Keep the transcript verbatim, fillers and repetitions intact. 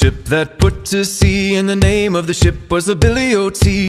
ship that put to sea, and the name of the ship was the Billy O T.